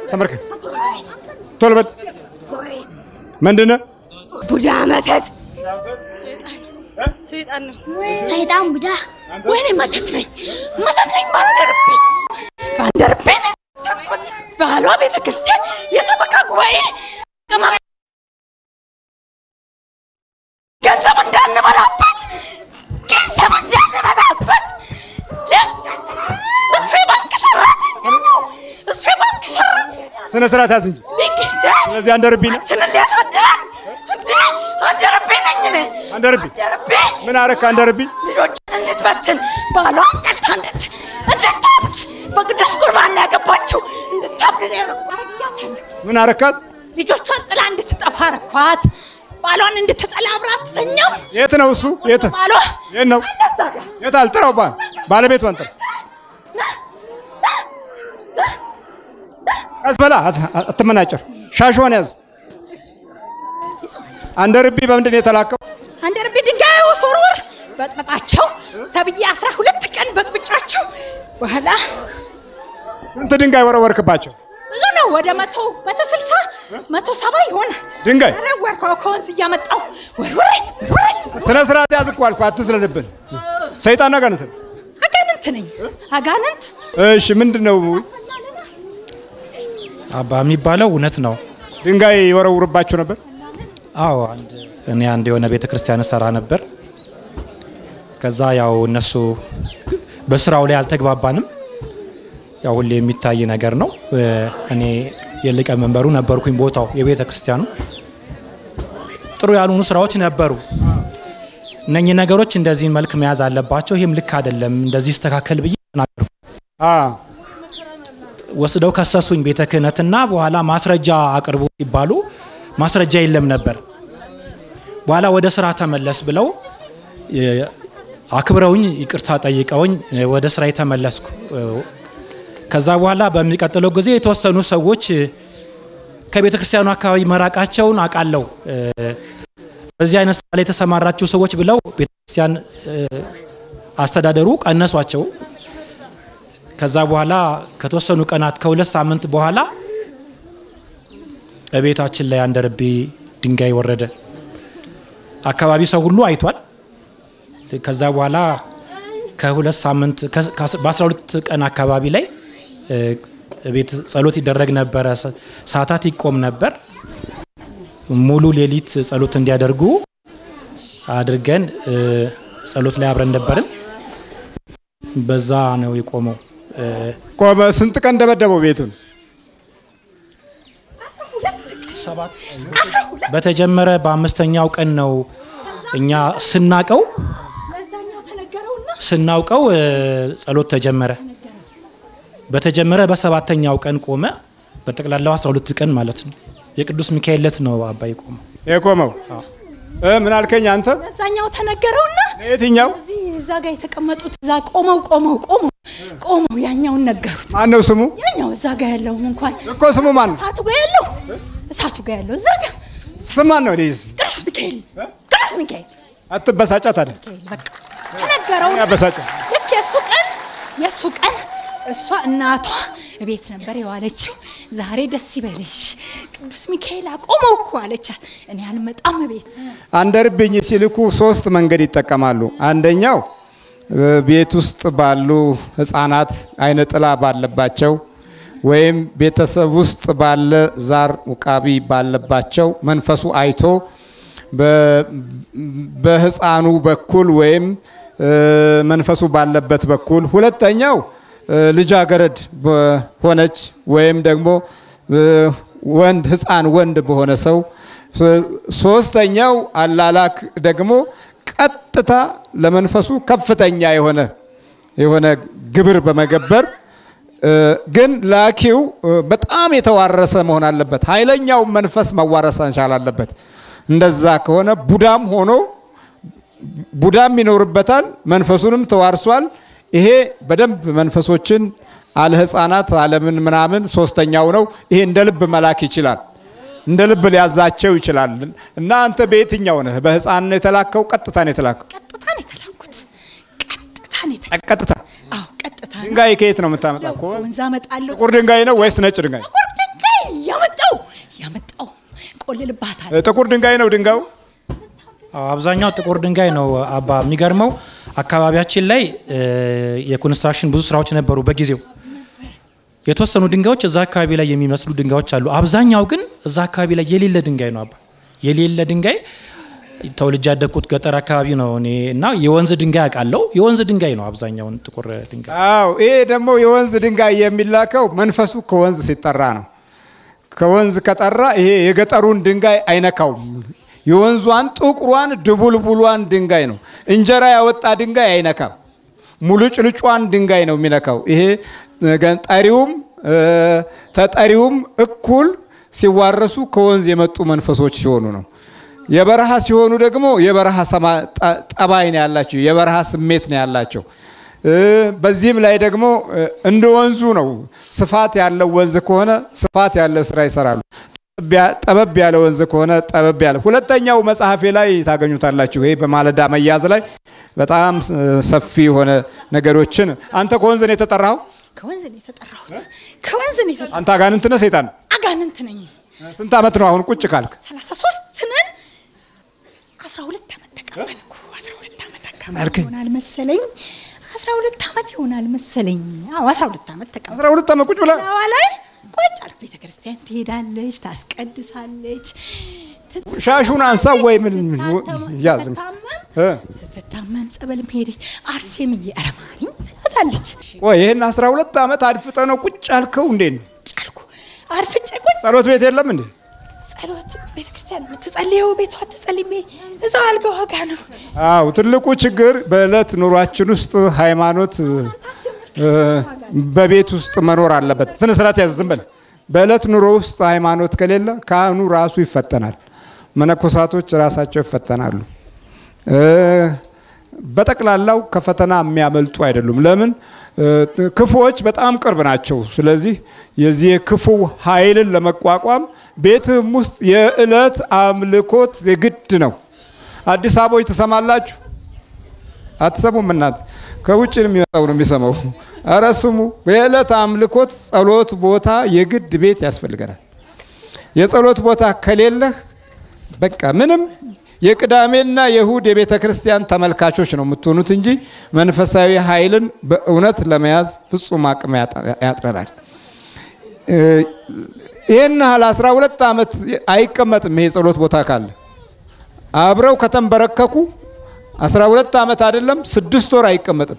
ተመርከ ቶልበድ ምንድነው ቡዳ መተት ሰይጣን ቡዳ ወይኔ መተት ነኝ ባንደርቤ ባሏ ቤተክርስቲያን የሰበካ ጉባኤ ገንዘብ እንዳንበላበት እሱ የባንክ ሰራተኛ ስነ ስርዓት ያዝ እንጂ ስለዚህ አንደርቢ ነው ስለሊያሳደን አንደርቢ ነኝ ነኝ አንደርቢ ምን አረካ አንደርቢ ልጆችን እንድትበትን ባሏን ጠልታ እንድታብድ በቅዱስ ቁርባን ያገባችው እንድታብድ ነው ምን አረካት ልጆቿን ጥላ እንድትጠፋ አረኳት ባሏን እንድትጠላ አብራት ተኛው የት ነው እሱ የት ባሏ የት ነው የት አልጥራው ባለቤቷን ጥራ አስበላ አትመናጨር ሻሽዋን ያዝ አንደርቢ በምንድን የተላከው አንደርቢ ድንጋይ ወርወር በጥብጣቸው ተብዬ 12 ቀን በጥብጫቸው በኋላ ስንት ድንጋይ ወረወርክባቸው ብዙ ነው ወደ 160 170 ይሆነ ድንጋይ ወርወርኩ ከወንዝ እያመጣው ወርወሬ ስነ ስርዓት ያዝ እኮ አልኩ አትዝለልብን ሰይጣን አጋንንት ነኝ አጋንንት እሺ ምንድነው አባ የሚባለው እውነት ነው ድንጋይ ይወረውርባቸው ነበር አዎ እኔ አንድ የሆነ ቤተክርስቲያን ሰራ ነበር ከዛ ያው እነሱ በስራው ላይ አልተግባባንም ያው ሁሌ የሚታይ ነገር ነው እኔ የሊቀ መንበሩ ነበርኩኝ ቦታው የቤተክርስቲያኑ ጥሩ ያሉኑ ስራዎች ነበሩ እነኚህ ነገሮች እንደዚህ መልክ መያዝ አለባቸው ይሄም ልክ አይደለም እንደዚህ ተስተካከል ብዬ ተናገርኩ ወስደው ከሰሱኝ ቤተ ክህነትና በኋላ ማስረጃ አቅርቡ ይባሉ ማስረጃ የለም ነበር በኋላ ወደ ስራ ተመለስ ብለው አክብረውኝ ይቅርታ ጠይቀውኝ ወደ ስራ ተመለስኩ ከዛ በኋላ በሚቀጥለው ጊዜ የተወሰኑ ሰዎች ከቤተ ክርስቲያኑ አካባቢ መራቃቸውን አቃለው በዚህ አይነት ስራ ላይ ተሰማራችሁ ሰዎች ብለው ቤተ ክርስቲያን አስተዳደሩ ቀነሷቸው ከዛ በኋላ ከተወሰኑ ቀናት ከሁለት ሳምንት በኋላ በቤታችን ላይ አንደርቢ ድንጋይ ወረደ አካባቢ ሰው ሁሉ አይቷል ከዛ በኋላ ከሁለት ሳምንት በ12 ቀን አካባቢ ላይ ቤት ጸሎት ይደረግ ነበር ሰዓታት ይቆም ነበር ሙሉ ሌሊት ጸሎት እንዲያደርጉ አድርገን ጸሎት ላይ አብረን ነበርን በዛ ነው የቆመው ቆመ ስንት ቀን ደበደበው ቤቱን 12 በተጀመረ በአምስተኛው ቀን ነው እኛ ስናውቀው ጸሎት ተጀመረ በተጀመረ በሰባተኛው ቀን ቆመ በተቀላላው 12 ቀን ማለት ነው የቅዱስ ሚካኤል ለት ነው አባይ የቆመው ምን አልከኝ አንተ እዛኛው ተነገረውና የትኛው እዛ ጋር የተቀመጡት እዛ ቆመው ያኛውን ነገሩት ማን ነው ስሙ ያኛው እዛ ጋር ያለው እንኳን እኮ ስሙ ማን እሳቱ ጋር ያለው እዛ ጋር ስሙ ማን ነው ዲስ ቅዱስ ሚካኤል አትበሳጫት አይደል በቃ ተነገረው ያበሳጫ ልክ የሱ ቀን እሷ እናቷ ቤት ነበር የዋለችው ዛሬ ደስ ይበልሽ ቅዱስ ሚካኤል አቆመው እኮ አለቻት እኔ አልመጣም ቤት አንደርብኝ ሲልኩ 3 መንገድ ይተከማሉ አንደኛው ቤት ውስጥ ባሉ ህፃናት አይነ ጥላ ባለባቸው ወይም ቤተሰብ ውስጥ ባለ ዛር ውቃቢ ባለባቸው መንፈሱ አይቶ በህፃኑ በኩል ወይም መንፈሱ ባለበት በኩል ሁለተኛው ልጃገረድ ሆነች ወይም ደግሞ ወንድ ህፃን ወንድ በሆነ ሰው ሶስተኛው አላላክ ደግሞ ቀጥታ ለመንፈሱ ከፍተኛ የሆነ ግብር በመገበር ግን ላኪው በጣም የተዋረሰ መሆን አለበት ኃይለኛው መንፈስ መዋረስ አንቻል አለበት እንደዛ ከሆነ ቡዳም ይኖርበታል መንፈሱንም ተዋርሷል ይሄ በደንብ መንፈሶችን አለ ህፃናት ዓለምን ምናምን ሶስተኛው ነው ይሄ እንደልብ መላክ ይችላል እንደልብ ሊያዛቸው ይችላል እና አንተ በየትኛው ነህ በህፃን ነው የተላከው ቀጥታ ነው የተላከው ቀጥታ ድንጋይ ከየት ነው የምታመጣው ወንዝ አመጣለሁ ጥቁር ድንጋይ ነው ወይስ ነጭ ድንጋይ ይቆልልባታል ጥቁር ድንጋይ ነው ድንጋዩ አብዛኛው ጥቁር ድንጋይ ነው አባ የሚገርመው አካባቢያችን ላይ የኮንስትራክሽን ብዙ ስራዎች ነበሩ በጊዜው የተወሰኑ ድንጋዮች እዛ አካባቢ ላይ የሚመስሉ ድንጋዮች አሉ አብዛኛው ግን እዛ አካባቢ ላይ የሌለ ድንጋይ ነው አባ የሌለ ድንጋይ ተወልጄ ያደኩት ገጠር አካባቢ ነው እና የወንዝ ድንጋይ አቃለው የወንዝ ድንጋይ ነው አብዛኛው ጥቁር ድንጋይ አዎ ይሄ ደግሞ የወንዝ ድንጋይ የሚላከው መንፈሱ ከወንዝ ሲጠራ ነው ከወንዝ ከጠራ ይሄ የገጠሩን ድንጋይ አይነካው የወንዟን ጥቁሯን ድቡልቡሏን ድንጋይ ነው እንጀራ ያወጣ ድንጋይ አይነካም ሙሉጭልጯን ድንጋይ ነው የሚነካው ይሄ ጠሪውም ተጠሪውም እኩል ሲዋረሱ ከወንዝ የመጡ መንፈሶች ሲሆኑ ነው የበረሃ ሲሆኑ ደግሞ የበረሃ ጠባይ ነው ያላቸው የበረሃ ስሜት ነው ያላቸው በዚህም ላይ ደግሞ እንደ ወንዙ ነው ስፋት ያለው ወንዝ ከሆነ ስፋት ያለው ስራ ይሰራሉ ጠበብ ያለ ወንዝ ከሆነ ጠበብ ያለ ሁለተኛው መጽሐፌ ላይ ታገኙታላችሁ ይሄ በማለዳ መያዝ ላይ በጣም ሰፊ ሆነ ነገሮችን አንተ ከወንዝ ነው የተጠራው ከወንዝ ነው የተጠራው ከወንዝ ነው የተጠራው አንተ አጋንንት ነህ ሰይጣን አጋንንት ነኝ ስንት አመት ነው አሁን ቁጭ ካልክ 33 ነን 12 አመት ተቀመጥኩ 12 አመት አካባቢ መሰለኝ 12 አመት ይሆናል መሰለኝ አዎ 12 አመት ተቀመጥኩ 12 አመት ቁጭ ብላ ላይ ቁጭ አልኩ ቤተክርስቲያን ትሄዳለች ታስቀድሳለች ሻሹን አንሳው ወይ ምን ያዝ ስትታመን ጸበልም ሄደች አርሴምዬ አረማኝ ታለች ወይ ይሄን 12 አመት አድፍጠ ነው ቁጭ አልከው እንዴ ጫልኩ አርፍጬ ቁጭ ጸሎት ቤት የለም እንዴ ጸሎት ቤተክርስቲያን ተጸልየው ቤቷ ተጸልይሜ እዛው አልጋው ጋር ነው አው ትልቁ ችግር በእለት ኑሯችን ውስጥ ሃይማኖት በቤት ውስጥ መኖር አለበት ስነ ስርዓት ያዝ ዝም በል በእለት ኑሮ ውስጥ ሃይማኖት ከሌለ ካህኑ ራሱ ይፈተናል መነኮሳቶች ራሳቸው ይፈተናሉ በተቀላላው ከፈተና የሚያመልጡ አይደሉም ለምን ክፉዎች በጣም ቅርብ ናቸው ስለዚህ የዚህ ክፉ ኃይልን ለመቋቋም ቤትም ውስጥ የእለት አምልኮት የግድ ነው አዲስ አበቦች ተሰማላችሁ አትሰሙም እናት ከውጭ የሚመጣው ነው የሚሰማው አራስሙ በእለት አምልኮት ጸሎት ቦታ የግድ ቤት ያስፈልጋል የጸሎት ቦታ ከሌለ በቃ ምንም የቅዳሜና የእሁድ የቤተክርስቲያን ተመልካቾች ነው የምትሆኑት እንጂ መንፈሳዊ ኃይልን በእውነት ለመያዝ ፍጹም አቅም ያጥረናል ይሄን 12 አመት አይቀመጥም ይሄ ጸሎት ቦታ ካለ አብረው ከተንበረከኩ 12 አመት አይደለም 6 ወር አይቀመጥም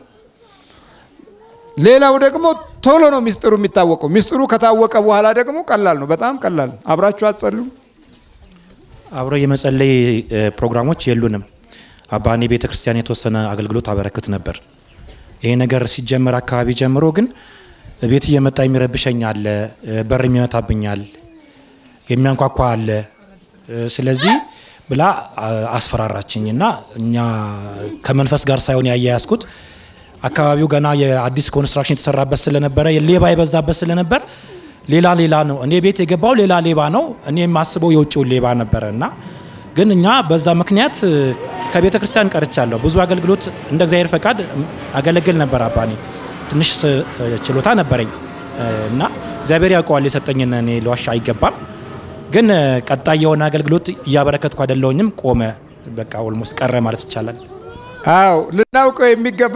ሌላው ደግሞ ቶሎ ነው ሚስጥሩ የሚታወቀው ሚስጥሩ ከታወቀ በኋላ ደግሞ ቀላል ነው በጣም ቀላል አብራችሁ አትጸልዩ አብሮ የመጸለይ ፕሮግራሞች የሉንም አባኔ ቤተክርስቲያን የተወሰነ አገልግሎት አበረክት ነበር ይሄ ነገር ሲጀመር አካባቢ ጀምሮ ግን ቤት እየመጣ የሚረብሸኝ አለ በር የሚመታብኛል የሚያንኳኳ አለ ስለዚህ ብላ አስፈራራችኝና እኛ ከመንፈስ ጋር ሳይሆን ያያያስኩት አካባቢው ገና የአዲስ ኮንስትራክሽን የተሰራበት ስለነበረ ሌባ ይበዛበት ስለነበር ሌላ ነው እኔ ቤት የገባው ሌባ ነው እኔ ማስበው የውጭው ሌባ ነበርና ግን እኛ በዛ ምክንያት ከቤተክርስቲያን ቀርቻለሁ ብዙ አገልግሎት እንደ እግዚአብሔር ፈቃድ አገለግል ነበር አባኔ ትንሽ ችሎታ ነበርኝ እና እግዚአብሔር ያውቀዋል የሰጠኝን እኔ ለዋሻ አይገባም ግን ቀጣይ የሆነ አገልግሎት ያበረከትኩ አይደለውኝም ቆመ በቃ ኦልሞስት ቀረ ማለት ይቻላል አው ልናውቀው የሚገባ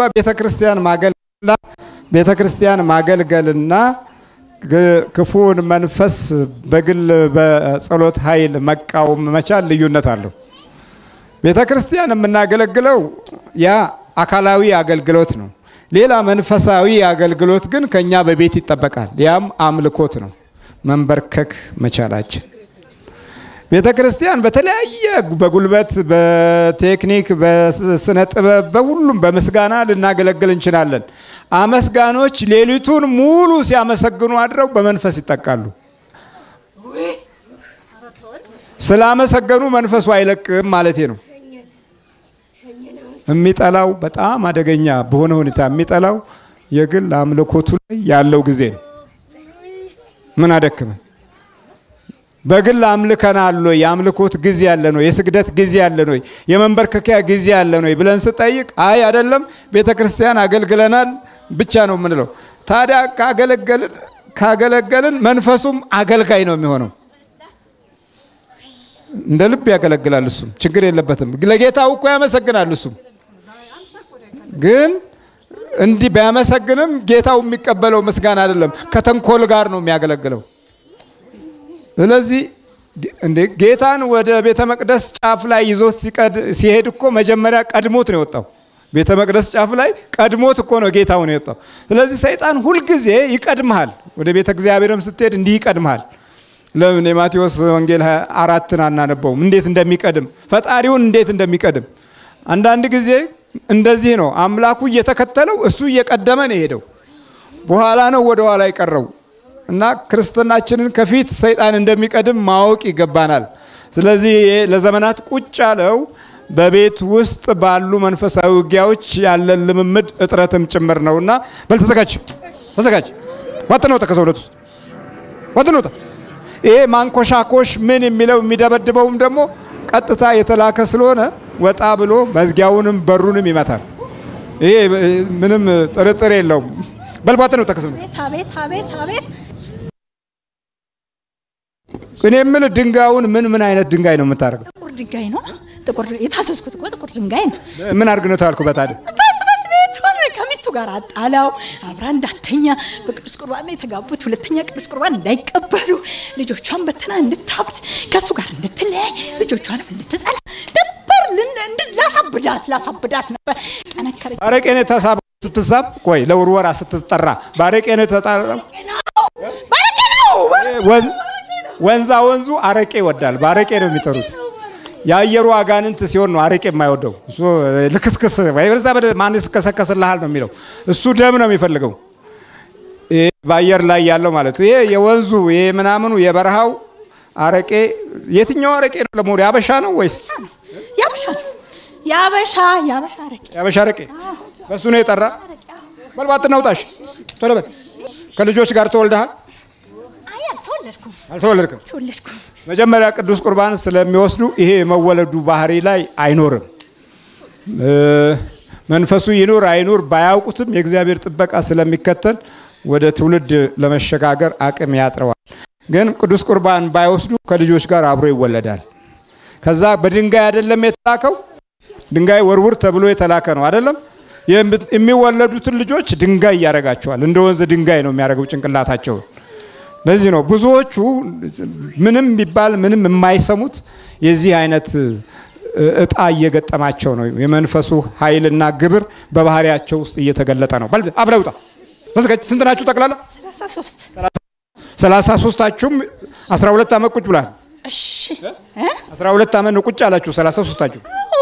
ቤተክርስቲያን ማገልገልና ክፉን መንፈስ በግል በጸሎት ኃይል መቃወም መቻል ልዩነት አለው ቤተክርስቲያን የምናገለግለው ያ አካላዊ አገልግሎት ነው ሌላ መንፈሳዊ አገልግሎት ግን ከኛ በቤት ይተበቃል ያም አምልኮት ነው መንበርከክ መቻላችን ቤተክርስቲያን በተለያየ በጉልበት በቴክኒክ በስነ ጥበብ በሁሉም በመስጋና ልናገለግል እንችላለን አመስጋኖች ሌሊቱን ሙሉ ሲያመሰግኑ አድረው በመንፈስ ይጠቃሉ ስላመሰገኑ መንፈሱ አይለቅም ማለት ነው የሚጠላው በጣም አደገኛ በሆነ ሁኔታ የሚጠላው የግል አምልኮቱ ላይ ያለው ጊዜ ነው ምን አደከመ በግል አምልከናል ወይ ያምልኮት ጊዜ ያለ ነው የስግደት ጊዜ ያለ ነው የመንበርከኪያ ጊዜ ያለ ነው ብለን ስጠይቅ አይ አይደለም ቤተክርስቲያን አገልግለናል ብቻ ነው ምንለው ታዲያ ካገለገልን መንፈሱም አገልጋይ ነው የሚሆነው እንደ ልብ ያገለግላል እሱ ችግር የለበትም ለጌታው እኮ ያመሰግናል እሱ ግን እንዲ ቢያመሰግንም ጌታው የሚቀበለው ምስጋና አይደለም ከተንኮል ጋር ነው የሚያገለግለው ስለዚህ እንደ ጌታን ወደ ቤተ መቅደስ ጫፍ ላይ ይዞት ሲሄድ እኮ መጀመሪያ ቀድሞት ነው የወጣው ቤተ መቅደስ ጫፍ ላይ ቀድሞት እኮ ነው ጌታው ነው የወጣው ስለዚህ ሰይጣን ሁሉ ጊዜ ይቀድማል ወደ ቤተ እግዚአብሔርም ስትሄድ እንዲ ይቀድማል ለምን የማቴዎስ ወንጌል 4ን አናነበውም እንዴት እንደሚቀድም ፈጣሪውን እንዴት እንደሚቀድም አንዳንድ ጊዜ እንደዚህ ነው አምላኩ እየተከተለው እሱ እየቀደመ ነው ሄደው በኋላ ነው ወደ ኋላ ይቀረው እና ክርስቲያናችንን ከፊት ሰይጣን እንደሚቀድም ማወቅ ይገባናል ስለዚህ ለዘመናት ቁጭ ያለው በቤት ውስጥ ባሉ መንፈሳዊ ውጊያዎች ያለ ልምምድ እጥረትም ጭምር ነውና በል ተዘጋጅ ወጥነው ተከሰውለቱ ወጥነው ይሄ ማንኮሻኮሽ ምን የሚለው የሚደበድበውም ደግሞ ቀጥታ የተላከ ስለሆነ ወጣ ብሎ መዝጊያውንም በሩንም ይመታል ይሄ ምንም ጥርጥር የለውም በልባተ ነው ተከሰም አቤት እኔ ምን ድንጋዩን ምን አይነት ድንጋይ ነው የምታረገው ጥቁር ድንጋይ ነው ጥቁር የታሰስኩት እኮ ጥቁር ድንጋይ ነው ምን አርግ ነው ታልኩ በታደ ቤቱን ከሚስቱ ጋር አጣላው አብራ እንዳተኛ በቅዱስ ቁርባን የተጋቡት ሁለተኛ ቅዱስ ቁርባን እንዳይቀበሉ ልጆቿን በተና እንድታብድ ከሱ ጋር እንድትለይ ልጆቿንም እንድትጠላ ነበር ላሳብዳት ነበር ጠነከረች ባረቄኔ ተሳብ ስትሳብ ቆይ ለውርወራ ስትጠራ ባረቄኔ ተጣራ ወንዙ አረቄ ይወዳል ባረቄ ነው የሚጠሩት ያየሩ አጋንንት ሲሆን ነው አረቄ የማይወደው እሱ ልክስክስ ወይ በዛ ማንስ ከሰከሰልሃል ነው የሚለው እሱ ደም ነው የሚፈልገው ባየር ላይ ያለው ማለት ይሄ የወንዙ ይሄ ምናምኑ የበረሃው አረቄ የትኛው አረቄ ነው ለሞሪ ያበሻ ነው ወይስ ያበሻ አረቄ በሱ ነው የጠራ በልባት ነውጣሽ ተለበል ከልጆች ጋር ተወልደሃል አልተወለድኩም መጀመሪያ ቅዱስ ቁርባን ስለሚወስዱ ይሄ መወለዱ ባህሪ ላይ አይኖርም መንፈሱ ይኖር አይኖር ባያውቁትም የእግዚአብሔር ጥበቃ ስለሚከተል ወደ ትውልድ ለመሸጋገር አቅም ያጥረዋል ግን ቅዱስ ቁርባን ባይወስዱ ከልጆች ጋር አብሮ ይወለዳል ከዛ በድንጋይ አይደለም የተላከው ድንጋይ ወርውር ተብሎ የተላከ ነው አይደለም የሚወለዱትን ልጆች ድንጋይ ያረጋቸዋል እንደ ወንዝ ድንጋይ ነው የሚያረጋው ጭንቅላታቸው ለዚህ ነው ብዙዎቹ ምንም ቢባል ምንም የማይሰሙት የዚህ አይነት እጣ እየገጠማቸው ነው የመንፈሱ ኃይልና ግብር በባህሪያቸው ውስጥ እየተገለጠ ነው በል አብረውጣ ተዘጋጅ ስንት ናችሁ ጠቅላላ 33ታችሁም 12 አመት ቁጭ ብላል እሺ 12 አመት ነው ቁጭ አላችሁ 33ታችሁ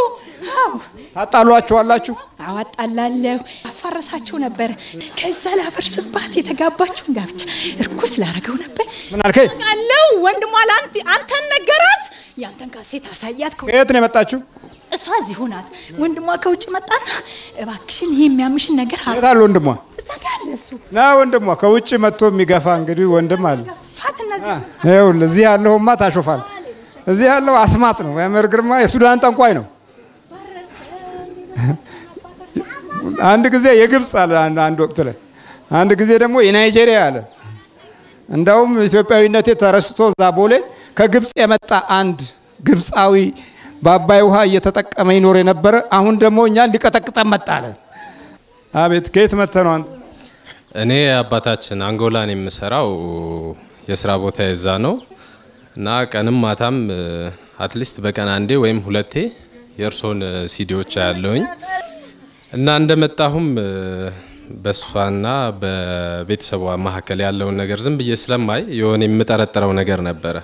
ታጣሏቸዋላችሁ አዋጣላለሁ አፈረሳቸው ነበር ከዛ ላፈርስባት የተጋባችሁ ጋብቻ እርኩስ ላረገው ነበር ምን አልከኝ አለው ወንድሟ አንተን ነገራት ያንተን ካሴት አሳያት ከየት ነው የመጣችሁ እሷ እዚህ ሆናት ወንድሟ ከውጭ መጣና እባክሽን ይሄ የሚያምሽን ነገር የታል ወንድሟ ተጋለሱ ና ወንድሟ ከውጭ መጥቶ የሚገፋ እንግዲህ ወንድም አለ ፋትነዚህ ይኸው እዚህ ያለውማ ታሾፋል እዚህ ያለው አስማት ነው መምህር ግርማ የሱዳን ጠንቋይ ነው አንድ ጊዜ የግብጽ አለ አንድ ወቅት ላይ አንድ ጊዜ ደግሞ የናይጄሪያ አለ እንዳውም ኢትዮጵያዊነቴ ተረስቶ ዛቦሌ ከግብጽ የመጣ አንድ ግብጻዊ በአባይ ውሃ እየተጠቀመ ይኖር የነበረ አሁን ደግሞ እኛን ሊቀጠቅጠን መጣ አለ አቤት ከየት መተህ ነው አንተ እኔ አባታችን አንጎላን የምሰራው የሥራ ቦታ ይዛ ነው እና ቀንም ማታም አትሊስት በቀን አንዴ ወይም ሁለቴ የርሶን ሲዲዎች ያለውኝ እና እንደመጣሁም በሷና በቤተሰቧ መሐከል ያለውን ነገር ዝም ብዬ ስለማይ የሆነ የምጠረጥረው ነገር ነበር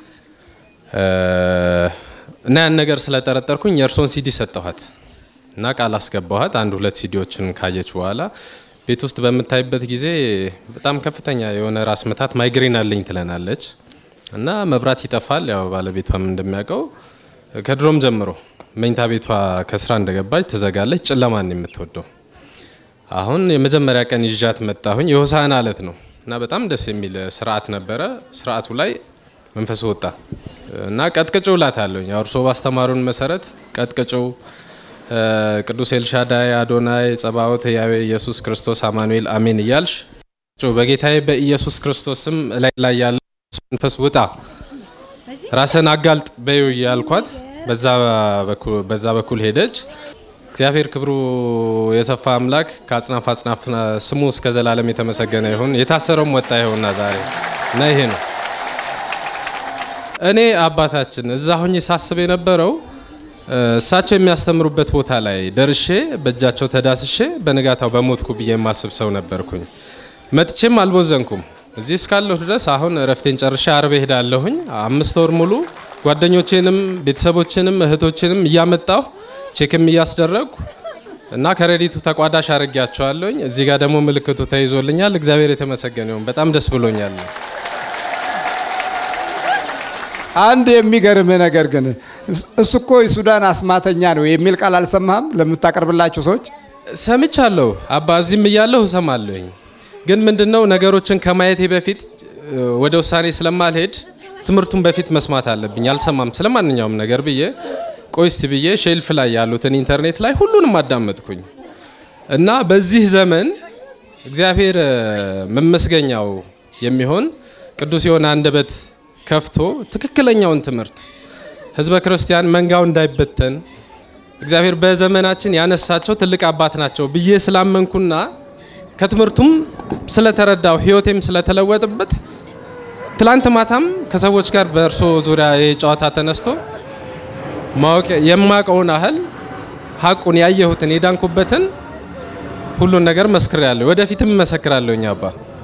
እና ያን ነገር ስለጠረጠርኩኝ የርሶን ሲዲ ሰጠኋት እና ቃል አስገባኋት አንድ ሁለት ሲዲዎችን ካየች በኋላ ቤት ውስጥ በመታይበት ጊዜ በጣም ከፍተኛ የሆነ ራስ መታት ማይግሬን አለኝ ትለናለች እና መብራት ይጠፋል ያው ባለቤቷም እንደሚያውቀው ከድሮም ጀምሮ መኝታ ቤቷ ከስራ እንደገባች ተዘጋለች ጨለማን የምትወደው አሁን የመጀመሪያ ቀን ይዣት መጣሁኝ የሆሳና አለት ነው እና በጣም ደስ የሚል ስርዓት ነበረ ስርዓቱ ላይ መንፈስ ወጣ እና ቀጥቅጭው ላታለኝ አርሶ ባስተማሩን መሰረት ቀጥቅጭው ቅዱስ ኤልሻዳይ አዶናይ ጸባኦት ያዌ ኢየሱስ ክርስቶስ አማኑኤል አሜን ይያልሽ በጌታዬ በኢየሱስ ክርስቶስም ላይ ያለ መንፈስ ወጣ ራስን አጋልጥ በዩ ያልኳት በዛ በኩል ሄደች እግዚአብሔር ክብሩ የሰፋ አምላክ ከአጽናፍ አጽናፍ ስሙ እስከ ዘላለም የተመሰገነ ይሁን የታሰረውም ወጣ ይሁንና ዛሬ እና ይሄ ነው እኔ አባታችን እዛ ሆኜ ሳስብ የነበረው እሳቸው የሚያስተምሩበት ቦታ ላይ ደርሼ በእጃቸው ተዳስሼ በነጋታው በሞትኩ ብዬ ማስብ ሰው ነበርኩኝ መጥቼም አልቦዘንኩም እዚህ እስካለሁ ድረስ አሁን ረፍቴን ጨርሼ አርብ ሄዳለሁኝ 5 ወር ሙሉ ጓደኞቼንም ቤተሰቦቼንም እህቶቼንም ያመጣው ቼክም ያስደረግኩ እና ከሬዲቱ ተቋዳሽ አርጋቸዋለሁኝ እዚህ ጋር ደግሞ ምልክቱ ተይዞልኛል እግዚአብሔር የተመሰገነ ይሁን በጣም ደስ ብሎኛል አንድ የሚገርም ነገር ግን እሱኮ የሱዳን አስማተኛ ነው የሚል ቃል አልሰማህም ለምታቀርብላችሁ ሰዎች ሰምቻለሁ አባ እዚህም ይያለሁ ሰማለሁኝ ግን ምንድነው ነገሮችን ከማየቴ በፊት ወደ ውሳኔ ስለማልሄድ ትምርቱን በፊት መስማት አለብኝ አልሰማም ስለማንኛውም ነገር ብዬ ቆይስት ብዬ ሼልፍ ላይ ያሉትን ኢንተርኔት ላይ ሁሉንም አዳመጥኩኝ እና በዚህ ዘመን እግዚአብሔር መመስገኛው የሚሆን ቅዱስ የሆነ አንደበት ከፍቶ ትክክለኛውን ትምርት ህዝበ ክርስቲያን መንጋው እንዳይበተን እግዚአብሔር በዘመናችን ያነሳቸው ትልቅ አባት ናቸው ብዬ ስላመንኩና ከትምርቱም ስለተረዳው ህይወቴም ስለተለወጠበት ትላንት ማታም ከሰዎች ጋር በእርሶ ዙሪያ የጨዋታ ተነስቶ ማወቅ የማቀውን አህል ሐቁን ያየሁትን የዳንኩበትን ሁሉን ነገር መስክራለሁ ወደፊትም መሰክራለሁኝ አባ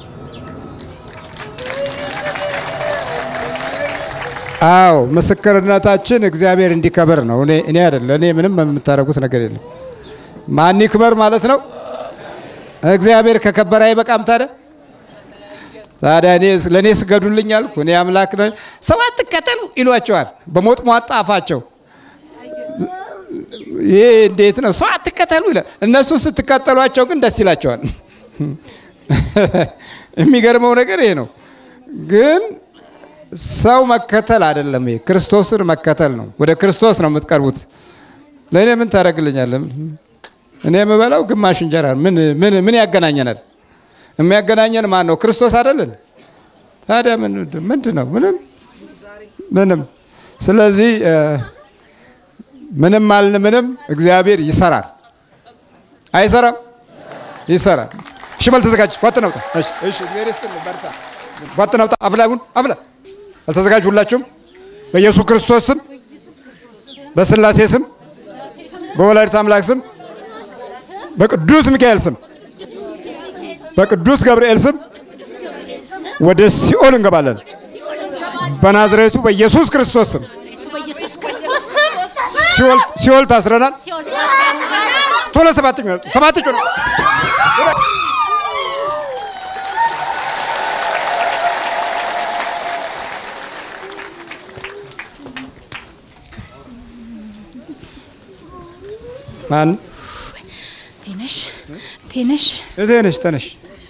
አው መስክርነታችን እግዚአብሔር እንዲከበር ነው እኔ አይደለም እኔ ምንም የምታረጉት ነገር የለም ማን ይክበር ማለት ነው እግዚአብሔር ከከበረ አይበቃም ታዲያ ለኔ ስገዱልኝ አልኩ እኔ አምላክ ነኝ ሰባት ከተሉ ይሏቸዋል በሞት ሟጣፋቸው ይሄ እንዴት ነው ሰባት ከተሉ ይላል እነሱ ስትከተሏቸው ግን ደስ ይላቸዋል የሚገርመው ነገር ይሄ ነው ግን ሰው መከተል አይደለም ይሄ ክርስቶስን መከተል ነው ወደ ክርስቶስ ነው የምትቀርቡት ለኔ ምን ታረግልኛለህ እኔ የምበላው ግማሽ እንጀራ ምን ያገናኘናል የሚያገናኘን ማን ነው ክርስቶስ አይደለም ታዲያ ምንድነው ምንም ስለዚህ ምንም እግዚአብሔር ይሰራል አይሰራም ይሰራል እሺ በል ተዘጋጅ ወጥነውጣ እሺ ሜሪስትን በርታ ወጥነውጣ አብላውን አብላ አልተዘጋጅ ሁላችሁም በኢየሱስ ክርስቶስ ስም በስላሴ ስም በወላዲተ አምላክ ስም በቅዱስ ሚካኤል ስም በቅዱስ ገብርኤል ስም ወደ ሲኦል እንገባለን በናዝሬቱ በኢየሱስ ክርስቶስ ስም ሲኦል ታስረናል ቶሎ ሰባት ጮህ ማን ትንሽ ተነሽ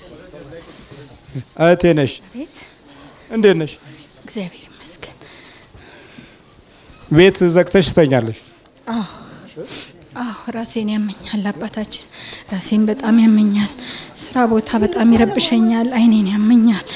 አትነሽ እንዴት ነሽ እግዚአብሔር ይመስገን ቤት ዘግተሽ ተኛለሽ ራሴን ያመኛል አባታችን ራሴን በጣም ያመኛል ስራ ቦታ በጣም ይረብሸኛል አይኔን ያመኛል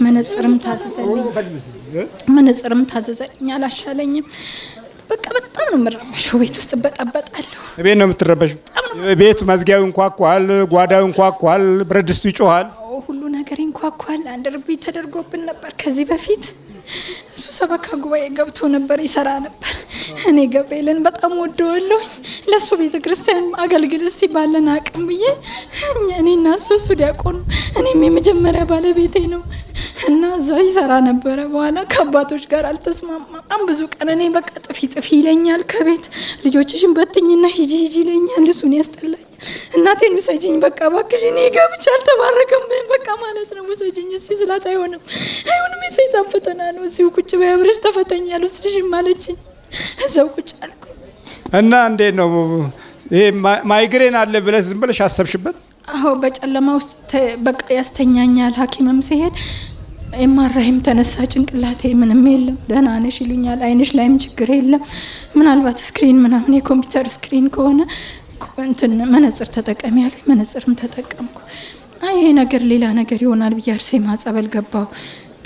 መነጽርም ታዘዘኛል አሻለኝም በቃ በጣም ነው መረበሽው ቤት ውስጥ በጣበጣለሁ ቤት ነው የምትረበሽው ቤት መዝጊያው እንኳኳል ጓዳው እንኳኳል ብረድስቱ ይጮሃል ሁሉ ነገር እንኳኳል አንደርቢ ተደርጎብን ነበር ከዚህ በፊት እሱ ሰበካ ጉባኤ ገብቶ ነበር ይሰራ ነበር እኔ ገብርኤልን በጣም ወደዋለሁ ለሱ ቤተክርስቲያን አገልግል ሲባለን አቅም ብዬ እኔና እሱ ዲያቆን እኔም የመጀመሪያ ባለቤቴ ነው እና እዛ ይሰራ ነበር በኋላ ከአባቶች ጋር አልተስማማም ብዙ ቀን እኔ በቃ ጥፊ ይለኛል ከቤት ልጆችሽን በትኝና ሂጂ ይለኛል እሱን ያስጠላኝ እናቴን ወሰጂኝ በቃ ባክሽ እኔ ገብቻ አልተባረከም በቃ ማለት ነው ወሰጂኝ ሲስላት አይሆንም የሰይጣን ፈተና ነው እዚሁ ቁጭ በያብረሽ ተፈተኛል ወስድሽም ማለችኝ እዛው ቁጭ አልኩ እና እንዴት ነው ይሄ ማይግሬን አለ ብለሽ ዝም ብለሽ አሰብሽበት በጨለማ ውስጥ በቃ ያስተኛኛል ሐኪምም ሲሄድ ኤምአርአይም ተነሳ ጭንቅላቴ ምንም የለም ደህና ነሽ ይሉኛል አይንሽ ላይም ችግር የለም ምናልባት ስክሪን ምናምን የኮምፒውተር ስክሪን ከሆነ እንትን መነጽር ተጠቀሚ ያለኝ መነጽርም ተጠቀምኩ ይሄ ነገር ሌላ ነገር ይሆናል ብዬ አርሴማ ጸበል ገባው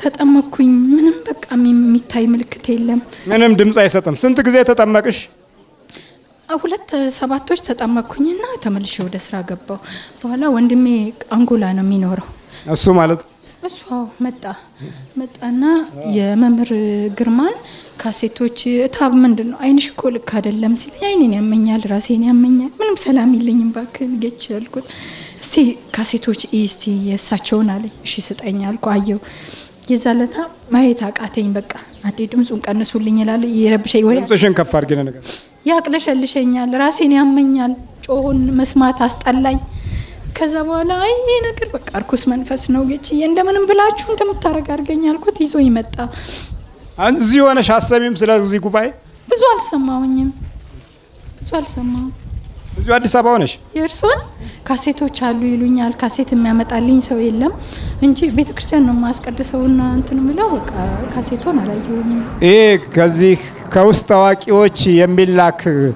ተጠመኩኝ ምንም በቃ የሚታይ ምልክት የለም ምንም ድምጽ አይሰጥም ስንት ጊዜ ተጠመቅሽ ሁለት ሰባቶች ተጠመኩኝና ተመልሼ ወደ ስራ ገባው በኋላ ወንድሜ አንጎላ ነው የሚኖረው እሱ ማለት እሱ መጣና የመምህር ግርማን ካሴቶች ታብ ምንድነው አይንሽ እኮ ልክ አይደለም ሲል አይኔን ያመኛል ራሴን ያመኛል ምንም ሰላም ይልኝም ባከን ገጭ ያልኩት እስቲ ካሴቶች እስቲ የሳቸውን አለኝ እሺ ስጠኝ አልኩ አየው የዛለታ ማየት አቃተኝ በቃ አዴ ድምጹን ቀንሱልኝ ይላል ይረብሸኝ ወይ ድምጽሽን ከፍ አድርገና ነገር ያቅለሸልሸኛል ራሴን ያመኛል ጮሁን መስማት አስጠላኝ ከዛ በኋላ አይ ነገር በቃ አርኩስ መንፈስ ነው ገጭ እንደምንም ብላችሁ እንደምታረጋ አርገኝ አልኩት ይዞ ይመጣ አንዚ ሆነሽ አሰሚም ስለዚህ ጉባኤ ብዙ አልሰማው ብዙ አዲስ አበባ ሆነሽ የርሶን ካሴቶች አሉ ይሉኛል ካሴት የሚያመጣልኝ ሰው የለም እንጂ ቤተክርስቲያን ነው ማስቀድሰውና እንትን ምለው በቃ ካሴቶን አላየሁኝም ከዚህ ከውስጥ ታዋቂዎች የሚላክ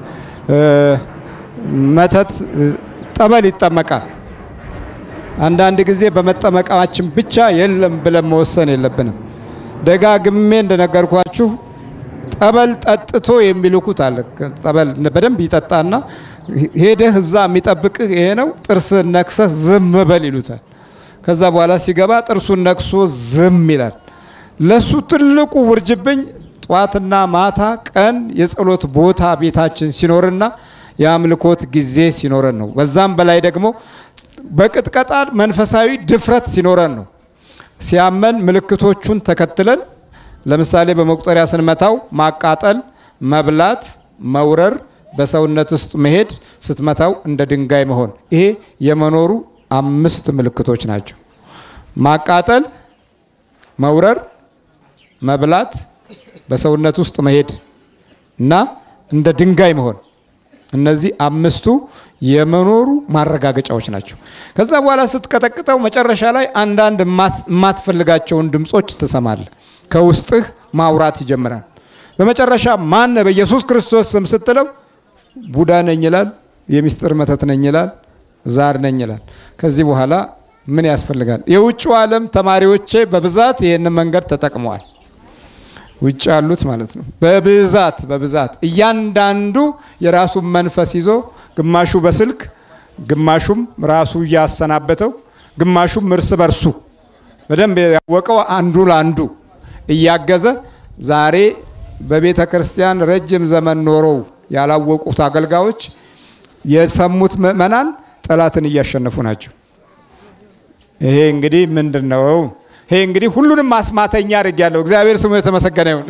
መተት ጠበል ይጠመቃል አንዳንድ ጊዜ በመጠመቃችን ብቻ የለም ብለን መወሰን የለብንም ደጋግሜ እንደነገርኳችሁ ጠበል ጠጥቶ የሚልኩት አለ ጠበል በደንብ ይጠጣና ሄደህ እዛ የሚጠብቅህ ይሄ ነው ጥርስ ነክሰህ ዝም በል ይሉታል ከዛ በኋላ ሲገባ ጥርሱን ነክሶ ዝም ይላል ለሱ ትልቁ ውርጅብኝ ጧትና ማታ ቀን የጸሎት ቦታ ቤታችን ሲኖርና የአምልኮት ጊዜ ሲኖረን ነው በዛም በላይ ደግሞ በቅጥቀጣ መንፈሳዊ ድፍረት ሲኖረን ነው ሲያመን ምልክቶቹን ተከትለን ለምሳሌ በመቁጠሪያ ስንመታው ማቃጠል መብላት መውረር በሰውነት ውስጥ መሄድ ስትመታው እንደ ድንጋይ መሆን ይሄ የመኖሩ 5 ምልክቶች ናቸው ማቃጠል መውረር መብላት በሰውነት ውስጥ መሄድ እና እንደ ድንጋይ መሆን እነዚህ 5ቱ የመኖሩ ማረጋገጫዎች ናቸው ከዛ በኋላ ስትቀጠቅጠው መጨረሻ ላይ አንዳንድ ማትፈልጋቸውን ድምጾች ትሰማለህ ከውስጥህ ማውራት ይጀምራል በመጨረሻ ማን በኢየሱስ ክርስቶስ ስም ስትለው ቡዳ ነኝ ይላል የሚስጥር መተት ነኝ ይላል ዛር ነኝ ይላል ከዚህ በኋላ ምን ያስፈልጋል የውጭው ዓለም ተማሪዎቼ በብዛት ይሄን መንገድ ተጠቅመዋል ውጭ ያሉት ማለት ነው በብዛት እያንዳንዱ የራሱ መንፈስ ይዞ ግማሹ በስልክ ግማሹም ራሱ ያሰናበተው ግማሹም እርስ በርሱ በደንብ ያወቀው አንዱ ለአንዱ እያገዘ ዛሬ በቤተ ክርስቲያን ረጅም ዘመን ኖረው ያላወቁት አገልጋዮች የሰሙት ምእመናን ጠላትን እያሸነፉ ናቸው ይሄ እንግዲህ ምንድነው ይሄ እንግዲህ ሁሉንም ማስማተኛ አድርጊያለሁ እግዚአብሔር ስሙ የተመሰገነ ይሁን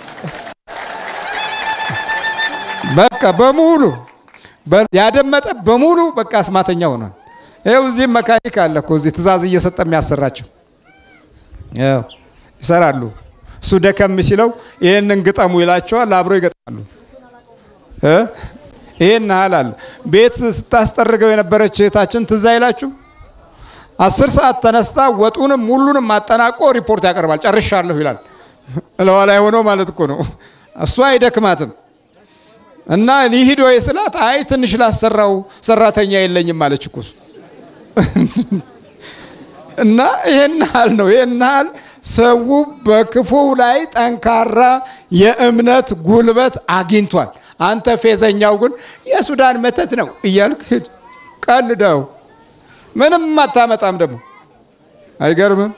በቃ በሙሉ ያደመጠ በሙሉ በቃ አስማተኛ ሆኗል ይሄው እዚህ መካኒክ አለ እኮ እዚህ ትእዛዝ እየሰጠ የሚያሰራቸው ያው ይሰራሉ እሱ ደከም ሲለው ይሄንን ግጠሙ ይላቸዋል አብሮ ይገጣሉ ይሄን ሐላል ቤት ስታስጠርገው የነበረች እህታችን ትዝ አይላችሁ 10 ሰዓት ተነስታ ወጡንም ሁሉንም አጠናቆ ሪፖርት ያቀርባል ጨርሻለሁ ይላል ለዋላይ ሆኖ ማለት እኮ ነው እሱ አይደክማትም እና ሊሂድ ወይ ስላት አይ ትንሽ ላሰራው ሰራተኛ የለኝም ማለች እኮ እና ይሄናል ነው ይሄናል ሰው በክፉ ላይ ጠንካራ የእምነት ጉልበት አግኝቷል አንተ ፌዘኛው ግን የሱዳን መተት ነው እያልክ ሂድ ቀልደው ምንም አታመጣም ደግሞ አይገርምም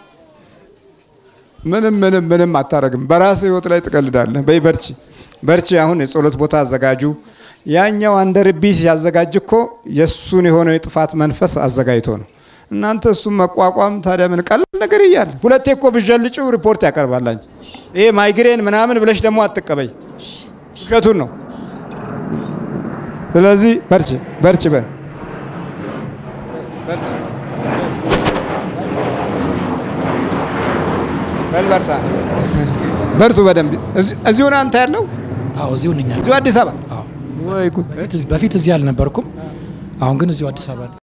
ምንም አታረግም በራስ ህይወት ላይ ተቀልዳለህ በርቺ አሁን የጸሎት ቦታ አዘጋጁ ያኛው አንደርቢ ያዘጋጅኮ የሱን የሆነው የጥፋት መንፈስ አዘጋጅቶ ነው እናንተ እሱ መቋቋም ታዲያ ምን ቀላል ነገር ይያል ሁለቴ እኮ ብጀልጭው ሪፖርት ያቀርባላኝ ይሄ ማይግሬን ምናምን ብለሽ ደግሞ አትቀበይ ውሸቱን ነው ስለዚህ በርቺ በልበርታ በርቱ በደንብ እዚሁ ነው አንተ ያለው አዎ እዚሁ ነኝ እዚሁ አዲስ አበባ አዎ ወይ በፊት እዚህ አልነበርኩም አሁን ግን እዚሁ አዲስ አበባ